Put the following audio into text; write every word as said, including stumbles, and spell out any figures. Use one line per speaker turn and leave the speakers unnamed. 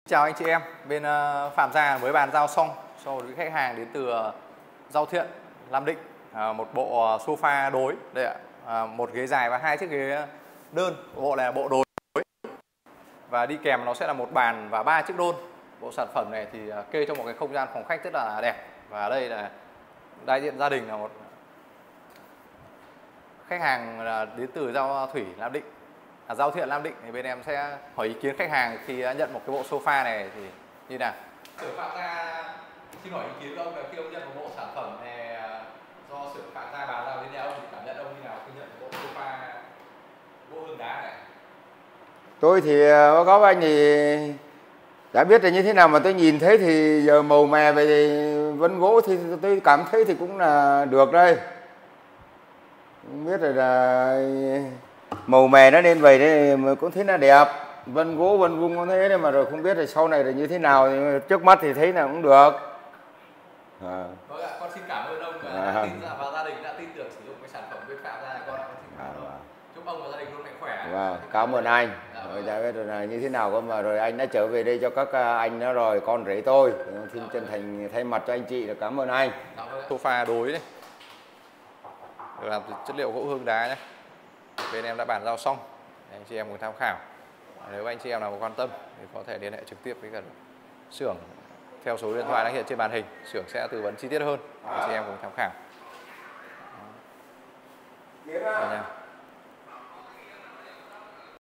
Chào anh chị em, bên uh, Phạm Gia mới bàn giao xong cho một khách hàng đến từ uh, Giao Thiện, Nam Định, uh, một bộ uh, sofa đối đây ạ, uh, một ghế dài và hai chiếc ghế đơn. Bộ này là bộ đối và đi kèm nó sẽ là một bàn và ba chiếc đôn. Bộ sản phẩm này thì uh, kê cho một cái không gian phòng khách rất là đẹp. Và đây là đại diện gia đình là một khách hàng là đến từ Giao Thủy, Nam Định. À, Giao Thiện, Nam Định thì bên em sẽ hỏi ý kiến khách hàng khi nhận một cái bộ sofa này thì như nào. Xưởng Phạm Gia xin hỏi ý kiến của ông là khi ông nhận một bộ sản phẩm này do xưởng Phạm Gia bàn giao đến nhà ông thì cảm nhận ông như nào khi nhận một bộ sofa gỗ hương đá này?
Tôi thì báo cáo với anh thì đã biết là như thế nào, mà tôi nhìn thấy thì giờ màu mè về vân gỗ thì tôi cảm thấy thì cũng là được đây. Không biết rồi là màu mè nó nên vậy đấy mà cũng thấy nó đẹp, vân gỗ vân vung có thế đấy, mà rồi không biết là sau này là như thế nào, thì trước mắt thì thấy là cũng được.
À. Vâng ạ, con xin cảm ơn ông đã à. tin vào gia đình đã tin tưởng sử dụng cái sản phẩm bên Phạm Gia. Con xin cảm ơn. À. Chúc ông và gia đình luôn mạnh khỏe.
Vâng, cảm ơn anh. Dạ, rồi chả biết rồi là như thế nào cơ mà rồi anh đã trở về đây cho các anh nữa rồi, con rể tôi. Xin chân thành thay mặt cho anh chị là cảm ơn anh.
Sofa đối đấy, được làm từ chất liệu gỗ hương đá nhé. Bên em đã bàn giao xong, anh chị em cùng tham khảo. Nếu anh chị em nào quan tâm thì có thể liên hệ trực tiếp với cả xưởng theo số điện thoại đang hiện trên màn hình. Xưởng sẽ tư vấn chi tiết hơn, anh chị em cùng tham khảo. Đây nha.